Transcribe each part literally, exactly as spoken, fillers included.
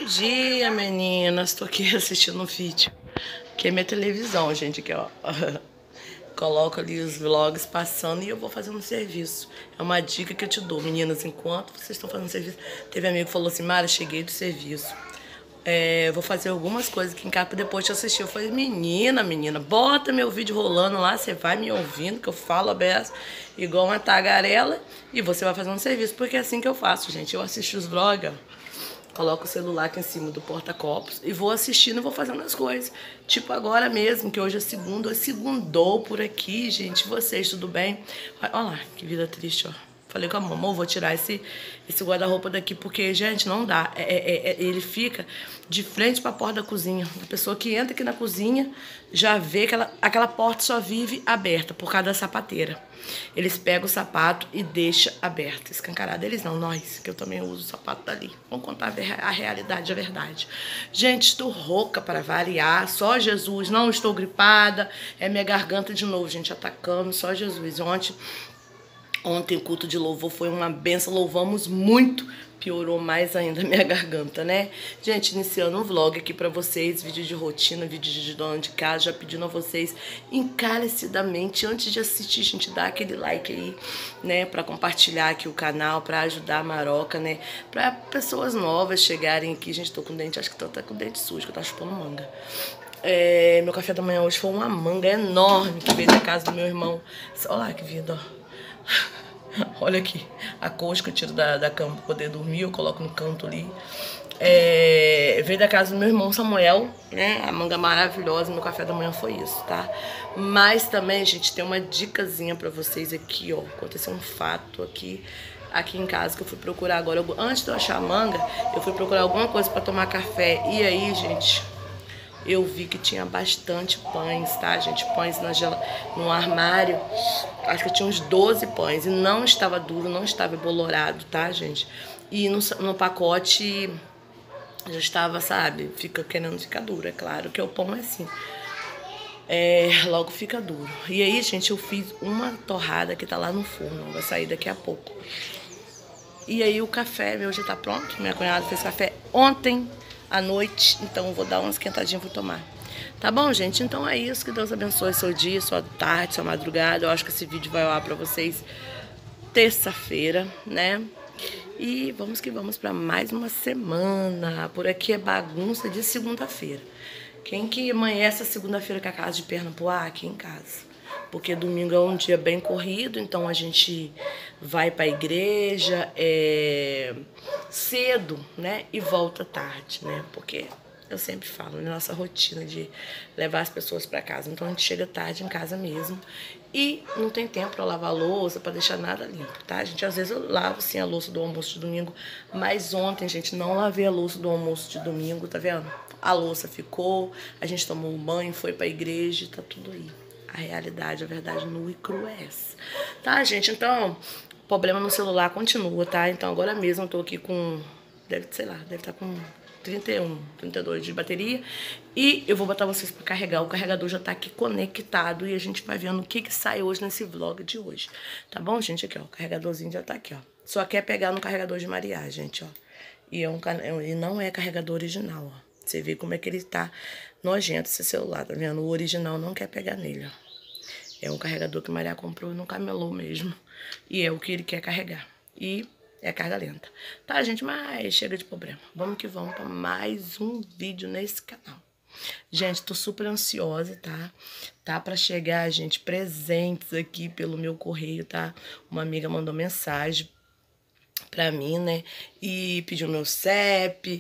dia, meninas. Tô aqui assistindo um vídeo. Aqui é minha televisão, gente. Aqui, ó. Coloco ali os vlogs passando e eu vou fazendo serviço. É uma dica que eu te dou, meninas. Enquanto vocês estão fazendo serviço. Teve amigo que falou assim: Mara, cheguei do serviço. É, vou fazer algumas coisas aqui em casa pra depois te assistir. Eu falei: menina, menina, bota meu vídeo rolando lá. Você vai me ouvindo, que eu falo aberto igual uma tagarela. E você vai fazendo serviço. Porque é assim que eu faço, gente. Eu assisto os vlogs, ó. Coloco o celular aqui em cima do porta-copos e vou assistindo e vou fazendo as coisas. Tipo agora mesmo, que hoje é segunda, é segundou por aqui, gente. Vocês, tudo bem? Olha lá, que vida triste, ó. Falei com a mamãe, vou tirar esse, esse guarda-roupa daqui, porque, gente, não dá. É, é, é, ele fica de frente para a porta da cozinha. A pessoa que entra aqui na cozinha já vê que ela, aquela porta só vive aberta por causa da sapateira. Eles pegam o sapato e deixam aberto, escancarado. Eles não, nós, que eu também uso o sapato dali. Vamos contar a realidade, a verdade. Gente, estou rouca para variar, só Jesus. Não estou gripada, é minha garganta de novo, gente, atacando, só Jesus. Ontem... Ontem o culto de louvor foi uma benção, louvamos muito, piorou mais ainda a minha garganta, né? Gente, iniciando um vlog aqui pra vocês, vídeo de rotina, vídeo de dona de casa, já pedindo a vocês encarecidamente, antes de assistir, gente, dá aquele like aí, né? Pra compartilhar aqui o canal, pra ajudar a Maroca, né? Pra pessoas novas chegarem aqui. Gente, tô com dente, acho que tô até com o dente sujo, que eu tô chupando manga. É, meu café da manhã hoje foi uma manga enorme que veio da casa do meu irmão. Olha lá que vida, ó. Olha aqui, a coxa que eu tiro da, da cama pra poder dormir, eu coloco no canto ali. É, veio da casa do meu irmão Samuel, né? A manga maravilhosa, meu café da manhã foi isso, tá? Mas também, gente, tem uma dicasinha pra vocês aqui, ó. Aconteceu um fato aqui, aqui em casa que eu fui procurar agora. Eu, antes de eu achar a manga, eu fui procurar alguma coisa pra tomar café. E aí, gente, eu vi que tinha bastante pães, tá, gente? Pães na gel... no armário. Acho que tinha uns doze pães. E não estava duro, não estava embolorado, tá, gente? E no, no pacote já estava, sabe? Fica querendo ficar duro, é claro. Que o pão é assim. É, logo fica duro. E aí, gente, eu fiz uma torrada que tá lá no forno. Vai sair daqui a pouco. E aí o café meu já tá pronto. Minha cunhada fez café ontem à noite, então eu vou dar uma esquentadinha pra tomar. Tá bom, gente? Então é isso. Que Deus abençoe seu dia, sua tarde, sua madrugada. Eu acho que esse vídeo vai lá pra vocês terça-feira, né? E vamos que vamos pra mais uma semana. Por aqui é bagunça de segunda-feira. Quem que amanhece a segunda-feira com a casa de perna pro ar? Aqui em casa. Porque domingo é um dia bem corrido, então a gente vai para a igreja é, cedo, né? E volta tarde, né? Porque eu sempre falo, né? Nossa rotina de levar as pessoas para casa. Então a gente chega tarde em casa mesmo e não tem tempo para lavar a louça, para deixar nada limpo, tá? Gente, às vezes eu lavo sim a louça do almoço de domingo, mas ontem, gente, não lavei a louça do almoço de domingo, tá vendo? A louça ficou, a gente tomou um banho, foi para a igreja, tá tudo aí. A realidade, a verdade nua e crua é essa. Tá, gente? Então, o problema no celular continua, tá? Então, agora mesmo eu tô aqui com... Deve, sei lá, deve estar com trinta e um, trinta e dois de bateria. E eu vou botar vocês pra carregar. O carregador já tá aqui conectado. E a gente vai vendo o que que sai hoje nesse vlog de hoje. Tá bom, gente? Aqui, ó. O carregadorzinho já tá aqui, ó. Só quer pegar no carregador de Maria, gente, ó. E, é um, e não é carregador original, ó. Você vê como é que ele tá nojento esse celular, tá vendo? O original não quer pegar nele, ó. É um carregador que Maria comprou no camelô mesmo. E é o que ele quer carregar. E é carga lenta. Tá, gente? Mas chega de problema. Vamos que vamos para mais um vídeo nesse canal. Gente, tô super ansiosa, tá? Tá pra chegar, gente, presentes aqui pelo meu correio, tá? Uma amiga mandou mensagem pra mim, né? E pediu meu C E P.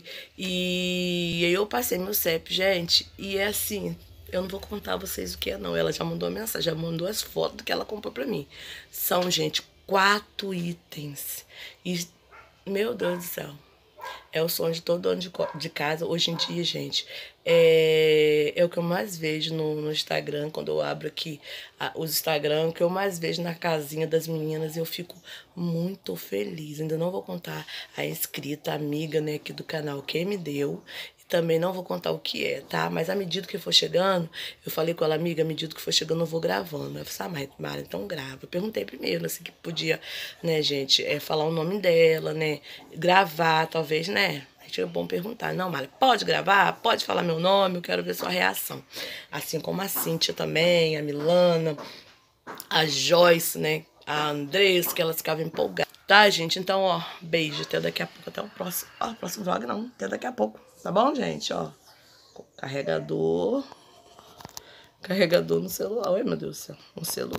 E aí eu passei meu C E P, gente. E é assim... Eu não vou contar a vocês o que é, não. Ela já mandou a mensagem, já mandou as fotos que ela comprou pra mim. São, gente, quatro itens. E, meu Deus do céu, é o sonho de todo dono de, de casa. Hoje em dia, gente, é, é o que eu mais vejo no, no Instagram, quando eu abro aqui a, os Instagram, o que eu mais vejo na casinha das meninas. Eu fico muito feliz. Ainda não vou contar a inscrita, a amiga, né, aqui do canal, quem me deu. Também não vou contar o que é, tá? Mas à medida que for chegando, eu falei com ela, amiga, à medida que for chegando eu vou gravando. Eu falei, ah, Mara, então grava. Eu perguntei primeiro, assim, que podia, né, gente, é, falar o nome dela, né? Gravar, talvez, né? que é bom perguntar. Não, Mari, pode gravar? Pode falar meu nome? Eu quero ver sua reação. Assim como a Cíntia também, a Milana, a Joyce, né? A Andressa, que elas ficavam empolgadas. Tá, gente? Então, ó, beijo. Até daqui a pouco. Até o próximo. Ó, próximo vlog não. Até daqui a pouco. Tá bom, gente? Ó, carregador. Carregador no celular. Ai, meu Deus do céu. No celular.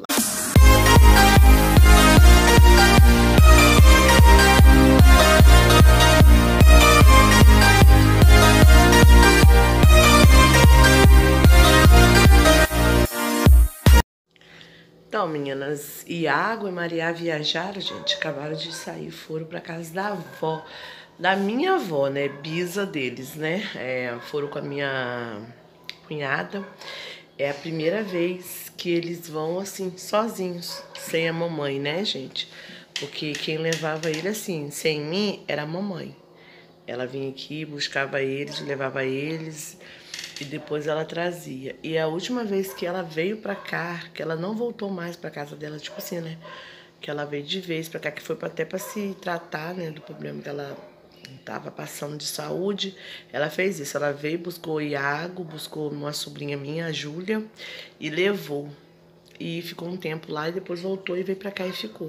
Então, meninas, Iago e Maria viajaram, gente, acabaram de sair, foram pra casa da avó, da minha avó, né, bisa deles, né, é, foram com a minha cunhada. É a primeira vez que eles vão, assim, sozinhos, sem a mamãe, né, gente, porque quem levava ele, assim, sem mim, era a mamãe. Ela vinha aqui, buscava eles, levava eles... E depois ela trazia. E a última vez que ela veio pra cá, que ela não voltou mais pra casa dela, tipo assim, né? Que ela veio de vez pra cá, que foi até pra se tratar, né? Do problema que ela tava passando de saúde. Ela fez isso. Ela veio, buscou o Iago, buscou uma sobrinha minha, a Júlia, e levou. E ficou um tempo lá e depois voltou e veio pra cá e ficou.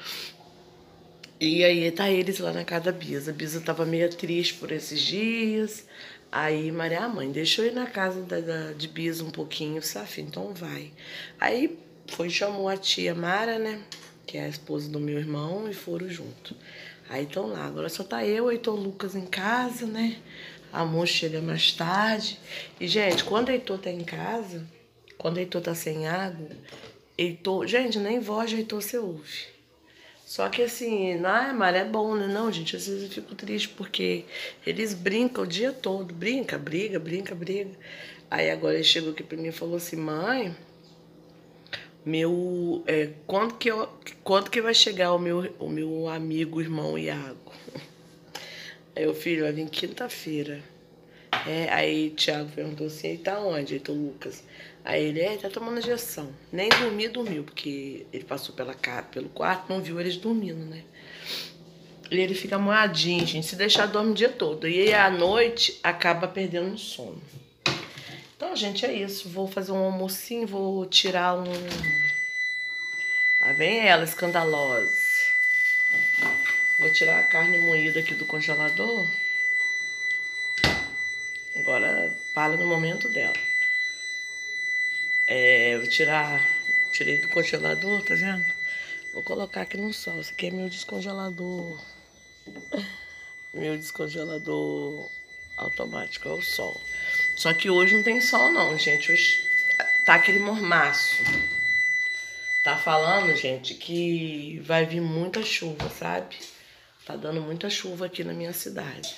E aí tá eles lá na casa da Bisa. A Bisa tava meio triste por esses dias. Aí, Maria, a mãe, deixou eu ir na casa da, da, de Bisa um pouquinho, Safi, então vai. Aí foi, chamou a tia Mara, né, que é a esposa do meu irmão, e foram junto. Aí estão lá, agora só tá eu, Heitor Lucas em casa, né, a moça chega mais tarde. E, gente, quando Heitor tá em casa, quando Heitor tá sem água, Heitor, gente, nem voz de Heitor você ouve. Só que assim, ah, Mara, é bom, né? Não, gente, às vezes eu fico triste porque eles brincam o dia todo. Brinca, briga, brinca, briga. Aí agora ele chegou aqui pra mim e falou assim, mãe, meu, é, quando, que eu, quando que vai chegar o meu, o meu amigo, irmão Iago? Aí o filho vai vir quinta-feira. É, aí o Thiago perguntou assim, ele tá onde, Heitor Lucas? Aí ele, é, tá tomando injeção. Nem dormir, dormiu, porque ele passou pela, pelo quarto, não viu eles dormindo, né? E ele fica moadinho, gente, se deixar dorme o dia todo. E aí à noite acaba perdendo o sono. Então, gente, é isso. Vou fazer um almocinho, vou tirar um... Lá vem ela, escandalosa. Vou tirar a carne moída aqui do congelador. Agora, para no momento dela. É, vou tirar, tirei do congelador, tá vendo? Vou colocar aqui no sol. Esse aqui é meu descongelador. Meu descongelador automático, é o sol. Só que hoje não tem sol não, gente. Hoje tá aquele mormaço. Tá falando, gente, que vai vir muita chuva, sabe? Tá dando muita chuva aqui na minha cidade.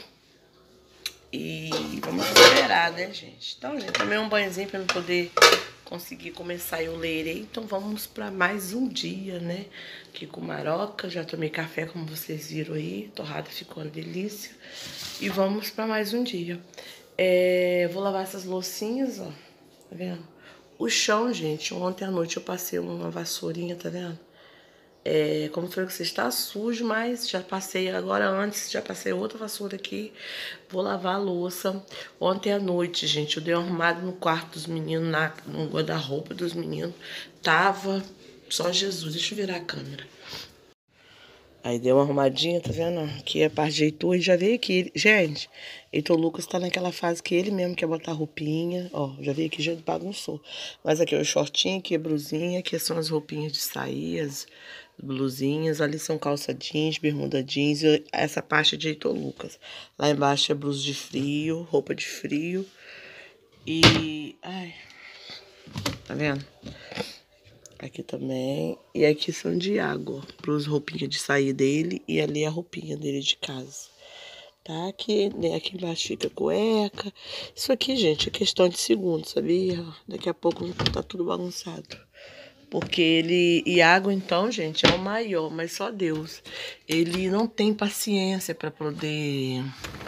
E vamos esperar, né, gente? Então, gente, tomei um banhozinho pra eu poder conseguir começar eu lerei. Então, vamos pra mais um dia, né? Aqui com Maroca. Já tomei café, como vocês viram aí. Torrada ficou uma delícia. E vamos pra mais um dia. É, vou lavar essas loucinhas, ó. Tá vendo? O chão, gente, ontem à noite eu passei uma vassourinha, tá vendo? É, como foi que você está sujo, mas já passei agora antes, já passei outra vassoura aqui. Vou lavar a louça. Ontem à noite, gente, eu dei uma arrumada no quarto dos meninos, na, no guarda-roupa dos meninos. Tava só Jesus. Deixa eu virar a câmera. Aí deu uma arrumadinha, tá vendo? Aqui é a parte de Heitor, e já veio aqui. Gente, Heitor Lucas tá naquela fase que ele mesmo quer botar roupinha. Ó, já veio aqui, já bagunçou. Mas aqui é o shortinho, aqui é a blusinha, aqui são as roupinhas de sair, as blusinhas. Ali são calça jeans, bermuda jeans, e essa parte é de Heitor Lucas. Lá embaixo é blusa de frio, roupa de frio. E... ai... tá vendo? Aqui também. E aqui são de água. Para as roupinhas de sair dele. E ali a roupinha dele de casa. Tá? Aqui, né? Aqui embaixo fica cueca. Isso aqui, gente, é questão de segundos, sabia? Daqui a pouco tá tudo bagunçado. Porque ele... E água, então, gente, é o maior. Mas só Deus. Ele não tem paciência para poder...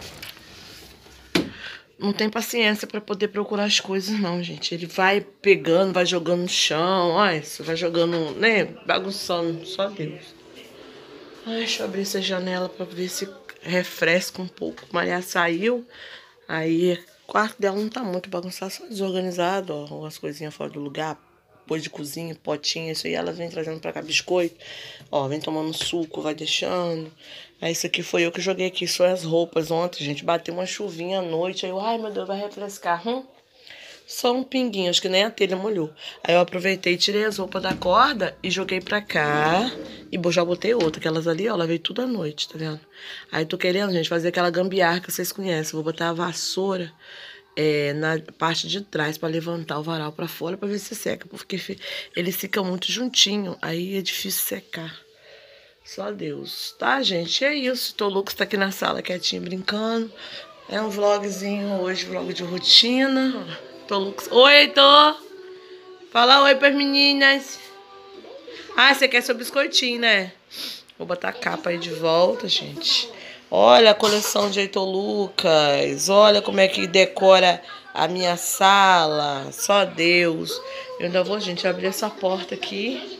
Não tem paciência pra poder procurar as coisas, não, gente. Ele vai pegando, vai jogando no chão, olha isso, vai jogando, né, bagunçando, só Deus. Ai, deixa eu abrir essa janela pra ver se refresca um pouco. Maria saiu, aí o quarto dela não tá muito bagunçado, só desorganizado, ó, algumas coisinhas fora do lugar, pôs de cozinha, potinha, isso aí, ela vem trazendo pra cá biscoito, ó, vem tomando suco, vai deixando. Aí isso aqui foi eu que joguei aqui, só as roupas ontem, gente, bateu uma chuvinha à noite, aí eu, ai meu Deus, vai refrescar, hum? Só um pinguinho, acho que nem a telha molhou. Aí eu aproveitei, tirei as roupas da corda e joguei pra cá. E já botei outra, aquelas ali, ó, lavei tudo à noite, tá vendo? Aí tô querendo, gente, fazer aquela gambiarra que vocês conhecem. Vou botar a vassoura é, na parte de trás pra levantar o varal pra fora pra ver se seca. Porque eles ficam muito juntinho, aí é difícil secar. Só Deus. Tá, gente? É isso. Tô Lucas tá aqui na sala quietinho, brincando. É um vlogzinho hoje, vlog de rotina. Tô Lucas. Oi, Heitor! Fala oi pras meninas. Ah, você quer seu biscoitinho, né? Vou botar a capa aí de volta, gente. Olha a coleção de Heitor Lucas. Olha como é que decora a minha sala. Só Deus. Eu ainda vou, gente, abrir essa porta aqui.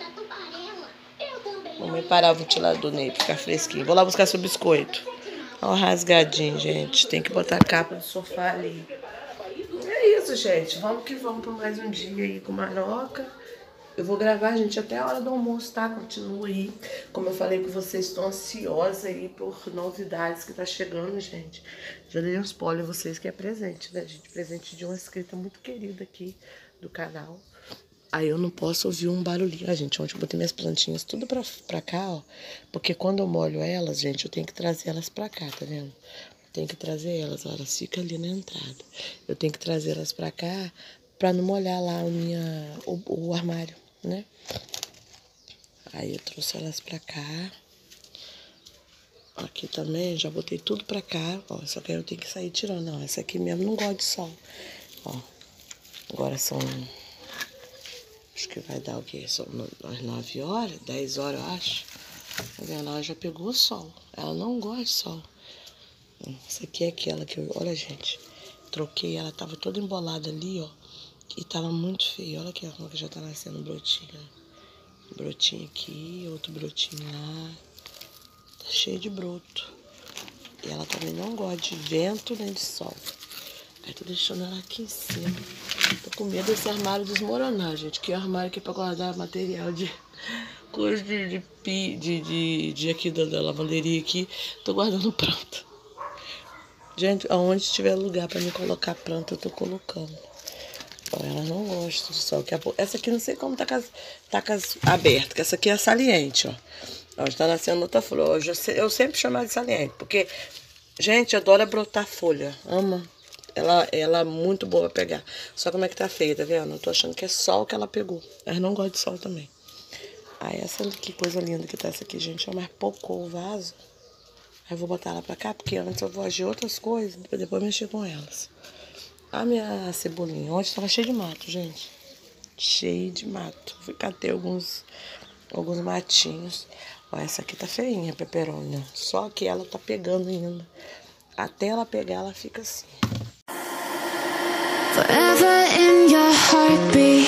Vamos parar o ventilador nele, ficar fresquinho. Vou lá buscar seu biscoito. Olha o rasgadinho, gente. Tem que botar a capa do sofá ali. É isso, gente. Vamos que vamos para mais um dia aí com Maroca. Eu vou gravar, gente, até a hora do almoço, tá? Continua aí. Como eu falei com vocês, estou ansiosa aí por novidades que tá chegando, gente. Já dei um spoiler a vocês que é presente, né, gente? Presente de uma inscrita muito querida aqui do canal. Aí eu não posso ouvir um barulhinho. Ah, gente, ontem eu botei minhas plantinhas tudo pra, pra cá, ó. Porque quando eu molho elas, gente, eu tenho que trazer elas pra cá, tá vendo? Tem que trazer elas, ó, elas ficam ali na entrada. Eu tenho que trazer elas pra cá pra não molhar lá a minha, o, o armário, né? Aí eu trouxe elas pra cá. Aqui também, já botei tudo pra cá, ó. Só que aí eu tenho que sair tirando, ó. Essa aqui mesmo não gosta de sol, ó. Agora são... Acho que vai dar o quê? São às nove horas, dez horas, eu acho. Ela já pegou o sol. Ela não gosta de sol. Essa aqui é aquela que eu... Olha, gente. Troquei, ela tava toda embolada ali, ó. E tava muito feia. Olha aqui, ó, como que já tá nascendo um brotinho. Um brotinho aqui, outro brotinho lá. Tá cheio de broto. E ela também não gosta de vento nem de sol. Aí tô deixando ela aqui em cima. Tô com medo desse armário desmoronar, gente. Que é o armário aqui pra guardar material de... Coisa de... De, de, de, de aqui da, da lavanderia aqui. Tô guardando planta. Gente, aonde tiver lugar pra me colocar planta, eu tô colocando. Ó, ela não gosta do sol. Essa aqui não sei como tá com as, tá com as abertas. Que essa aqui é saliente, ó. Ó, tá nascendo outra flor. Eu, eu sempre chamo ela de saliente. Porque, gente, adora brotar folha. Ama. Ela, ela é muito boa pra pegar. Só como é que tá feia, tá vendo? Eu tô achando que é sol que ela pegou. Ela não gosta de sol também. Aí essa que coisa linda que tá essa aqui, gente. Ó, mas pocou o vaso. Aí eu vou botar ela pra cá, porque antes eu vou agir outras coisas, pra depois mexer com elas. A minha cebolinha. Ontem tava cheio de mato, gente. Cheio de mato. Fui catei alguns, alguns matinhos. Ó, essa aqui tá feinha, peperônia. Só que ela tá pegando ainda. Até ela pegar, ela fica assim. Forever in your heartbeat.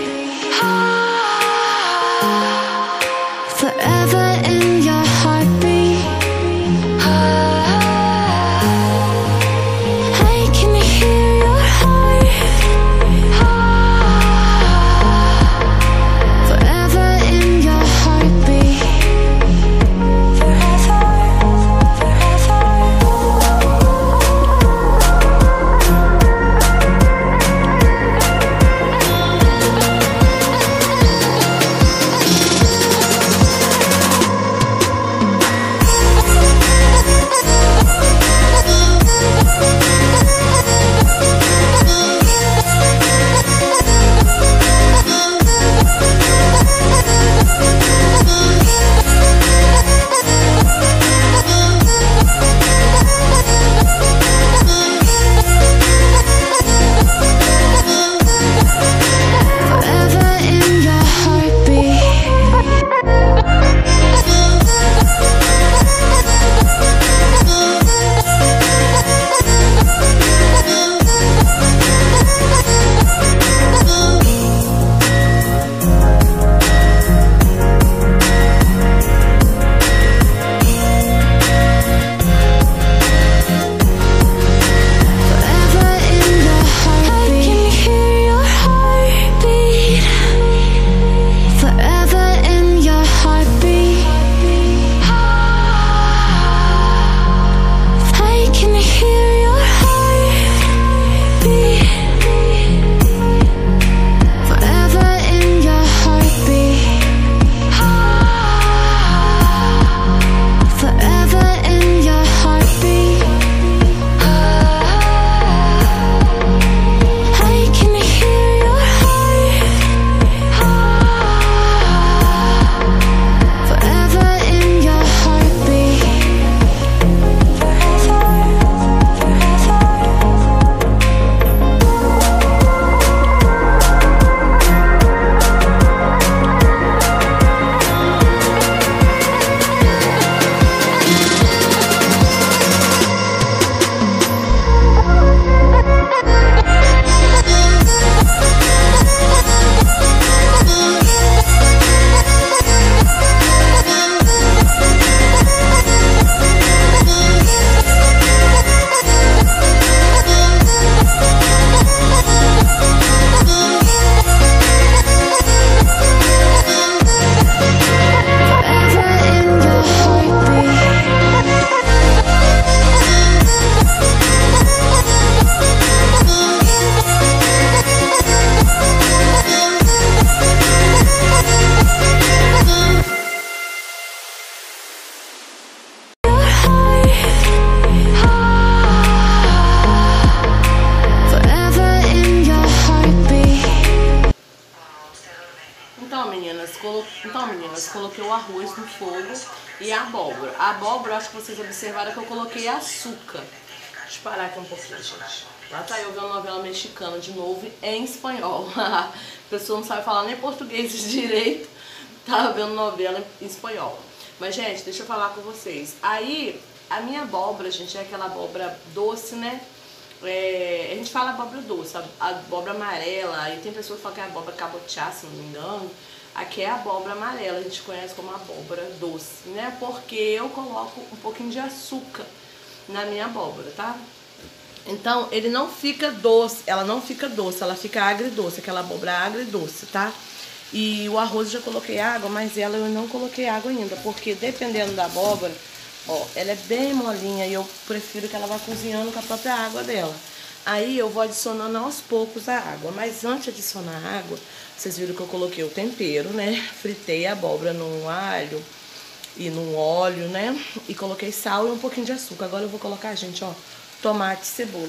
Forever in your heartbeat. I can hear your heart. Forever in your heartbeat. Forever. mas coloquei o arroz no fogo e a abóbora. A abóbora, acho que vocês observaram que eu coloquei açúcar. Deixa eu parar aqui um pouquinho, gente. Lá tá eu vendo novela mexicana de novo em espanhol. A pessoa não sabe falar nem português direito, tava vendo novela em espanhol. Mas, gente, deixa eu falar com vocês. Aí, a minha abóbora, gente, é aquela abóbora doce, né? É, a gente fala abóbora doce, a abóbora amarela. Aí tem pessoas que falam que é abóbora cabotiá, se não me engano. Aqui é a abóbora amarela, a gente conhece como abóbora doce, né? Porque eu coloco um pouquinho de açúcar na minha abóbora, tá? Então, ele não fica doce, ela não fica doce, ela fica agridoce, aquela abóbora agridoce, tá? E o arroz eu já coloquei água, mas ela eu não coloquei água ainda, porque dependendo da abóbora, ó, ela é bem molinha e eu prefiro que ela vá cozinhando com a própria água dela. Aí eu vou adicionando aos poucos a água, mas antes de adicionar a água, vocês viram que eu coloquei o tempero, né? Fritei a abóbora no alho e no óleo, né? E coloquei sal e um pouquinho de açúcar. Agora eu vou colocar, gente, ó, tomate e cebola.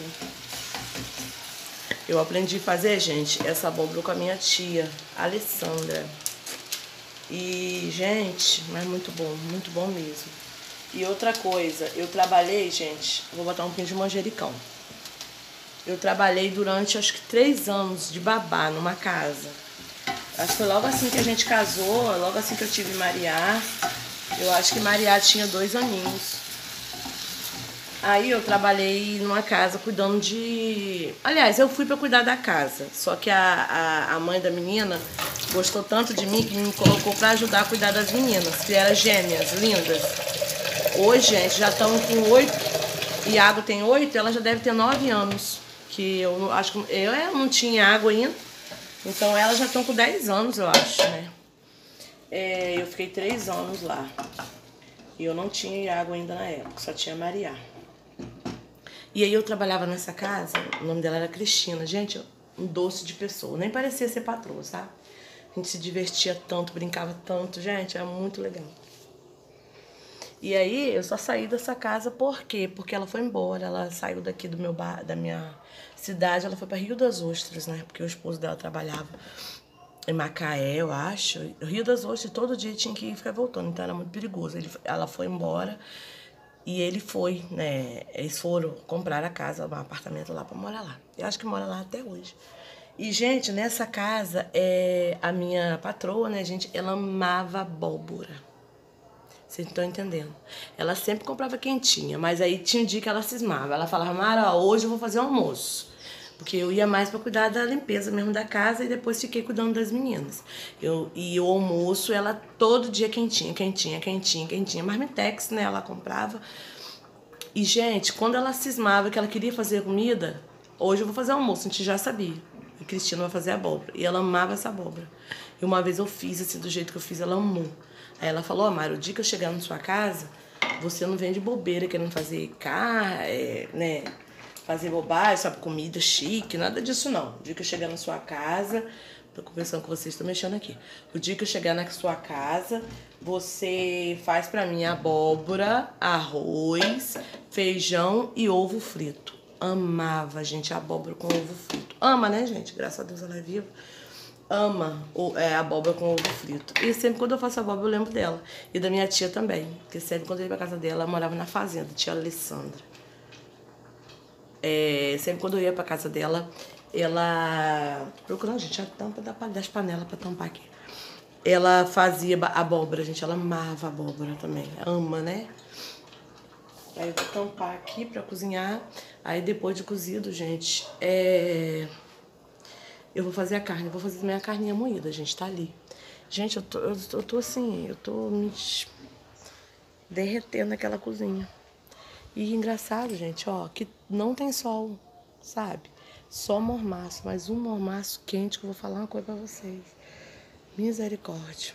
Eu aprendi a fazer, gente, essa abóbora com a minha tia, Alessandra. E, gente, mas muito bom, muito bom mesmo. E outra coisa, eu trabalhei, gente, vou botar um pouquinho de manjericão. Eu trabalhei durante, acho que, três anos de babá numa casa. Acho que foi logo assim que a gente casou, logo assim que eu tive Mariá. Eu acho que Mariá tinha dois aninhos. Aí eu trabalhei numa casa cuidando de... Aliás, eu fui pra cuidar da casa. Só que a, a, a mãe da menina gostou tanto de mim que me colocou pra ajudar a cuidar das meninas, que eram gêmeas, lindas. Hoje, gente, já estão com oito. Iago tem oito, ela já deve ter nove anos. Que eu acho que eu, eu não tinha água ainda. Então elas já estão com dez anos, eu acho, né? É, eu fiquei três anos lá. E eu não tinha água ainda na época, só tinha Mariá. E aí eu trabalhava nessa casa, o nome dela era Cristina. Gente, um doce de pessoa. Nem parecia ser patroa, sabe? A gente se divertia tanto, brincava tanto. Gente, era muito legal. E aí eu só saí dessa casa por quê? Porque ela foi embora. Ela saiu daqui do meu bar, da minha cidade. Ela foi para Rio das Ostras, né? Porque o esposo dela trabalhava em Macaé, eu acho. Rio das Ostras, todo dia tinha que ir ficar voltando. Então era muito perigoso. Ele, ela foi embora. E ele foi, né? Eles foram comprar a casa, um apartamento lá para morar lá. Eu acho que mora lá até hoje. E, gente, nessa casa, é, a minha patroa, né, gente, ela amava abóbora. Vocês estão entendendo? Ela sempre comprava quentinha, mas aí tinha um dia que ela cismava. Ela falava, Mara, hoje eu vou fazer almoço. Porque eu ia mais para cuidar da limpeza mesmo da casa e depois fiquei cuidando das meninas. Eu, e o almoço, ela todo dia quentinha, quentinha, quentinha, quentinha. Marmitex, né, ela comprava. E, gente, quando ela cismava que ela queria fazer comida, hoje eu vou fazer almoço, a gente já sabia. E Cristina vai fazer abóbora. E ela amava essa abóbora. E uma vez eu fiz, assim, do jeito que eu fiz, ela amou. Aí ela falou, ó, Mara, o dia que eu chegar na sua casa, você não vem de bobeira querendo fazer carne, é, né, fazer bobagem, sabe, comida chique, nada disso não. O dia que eu chegar na sua casa, tô conversando com vocês, tô mexendo aqui. O dia que eu chegar na sua casa, você faz pra mim abóbora, arroz, feijão e ovo frito. Amava, gente, abóbora com ovo frito. Ama, né, gente? Graças a Deus ela é viva. Ama o, é, abóbora com ovo frito. E sempre quando eu faço abóbora eu lembro dela. E da minha tia também. Porque sempre quando eu ia pra casa dela, ela morava na fazenda, tia Alessandra. É, sempre quando eu ia pra casa dela, ela... Procurando, gente, a tampa das panelas pra tampar aqui. Ela fazia abóbora, gente. Ela amava abóbora também. Ama, né? Aí eu vou tampar aqui pra cozinhar. Aí depois de cozido, gente, é... eu vou fazer a carne. Eu vou fazer minha carninha moída, gente. Tá ali. Gente, eu tô, eu, eu tô assim... Eu tô me derretendo naquela cozinha. E engraçado, gente, ó, que não tem sol, sabe? Só mormaço, mas um mormaço quente que eu vou falar uma coisa pra vocês. Misericórdia.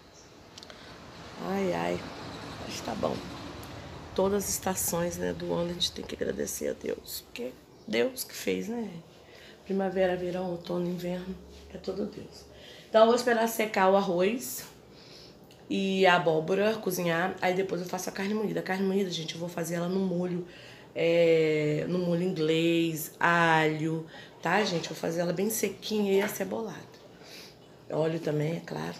Ai, ai. Mas tá bom. Todas as estações, né, do ano a gente tem que agradecer a Deus. Porque Deus que fez, né? Primavera, verão, outono, inverno. É todo Deus. Então eu vou esperar secar o arroz e a abóbora, cozinhar, aí depois eu faço a carne moída. A carne moída, gente, eu vou fazer ela no molho, é, no molho inglês, alho, tá, gente? Vou fazer ela bem sequinha e acebolada. Óleo também, é claro.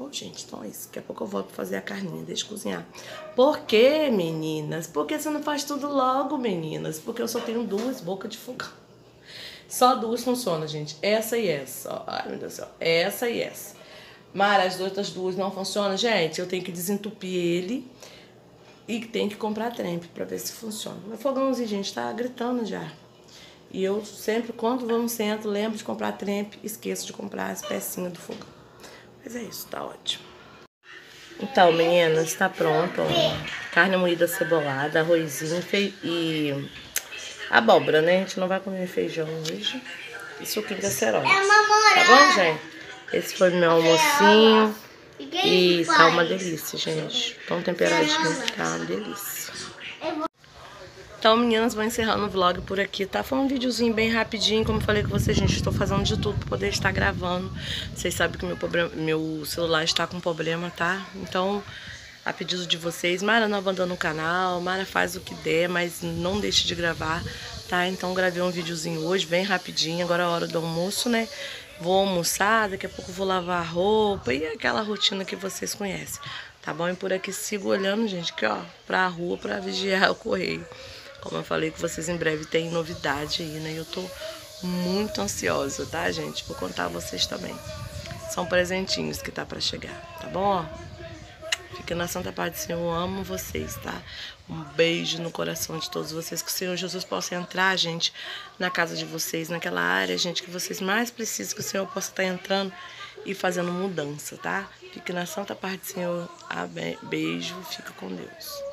bom, gente? Então é isso. Daqui a pouco eu volto pra fazer a carninha, deixa eu cozinhar. Por quê, meninas? Por que você não faz tudo logo, meninas? Porque eu só tenho duas bocas de fogão. Só duas funcionam, gente. Essa e essa. Ó. Ai, meu Deus do céu. Essa e essa. Mara, as outras duas não funcionam. Gente, eu tenho que desentupir ele e tenho que comprar trempe pra ver se funciona. Meu fogãozinho, gente, tá gritando já. E eu sempre, quando vou no centro, lembro de comprar trempe, esqueço de comprar as pecinhas do fogão. Mas é isso, tá ótimo. Então, meninas, tá pronto, ó. Carne moída cebolada, arrozinho fe... e abóbora, né? A gente não vai comer feijão hoje. E suquinho de acerola. Tá bom, gente? Esse foi meu almocinho. E tá uma delícia, gente. Tão temperadinho, tá uma delícia. Então, meninas, vou encerrando o vlog por aqui, tá? Foi um videozinho bem rapidinho, como eu falei com vocês, gente, estou fazendo de tudo pra poder estar gravando. Vocês sabem que meu, problema, meu celular está com problema, tá? Então, a pedido de vocês, Mara não abandona o canal, Mara faz o que der, mas não deixe de gravar, tá? Então, gravei um videozinho hoje, bem rapidinho, agora é a hora do almoço, né? Vou almoçar, daqui a pouco vou lavar a roupa e aquela rotina que vocês conhecem, tá bom? E por aqui sigo olhando, gente, aqui, ó, pra rua pra vigiar o correio. Como eu falei com vocês, em breve tem novidade aí, né? Eu tô muito ansiosa, tá, gente? Vou contar a vocês também. São presentinhos que tá pra chegar, tá bom? Fiquem na santa paz do Senhor, eu amo vocês, tá? Um beijo no coração de todos vocês. Que o Senhor Jesus possa entrar, gente, na casa de vocês, naquela área, gente, que vocês mais precisam, que o Senhor possa estar entrando e fazendo mudança, tá? Fique na santa paz do Senhor. Beijo, fica com Deus.